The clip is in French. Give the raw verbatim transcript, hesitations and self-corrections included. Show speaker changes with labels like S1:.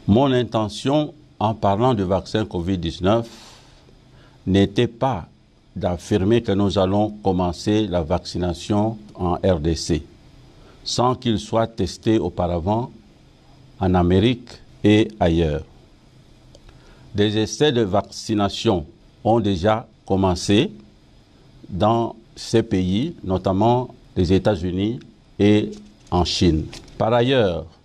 S1: Mon intention en parlant du vaccin covid dix-neuf n'était pas d'affirmer que nous allons commencer la vaccination en R D C sans qu'il soit testé auparavant en Amérique et ailleurs. Des essais de vaccination ont déjà commencé dans ces pays, notamment les États-Unis et en Chine. Par ailleurs,